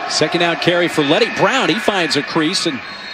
Second out carry for Leddie Brown. He finds a crease and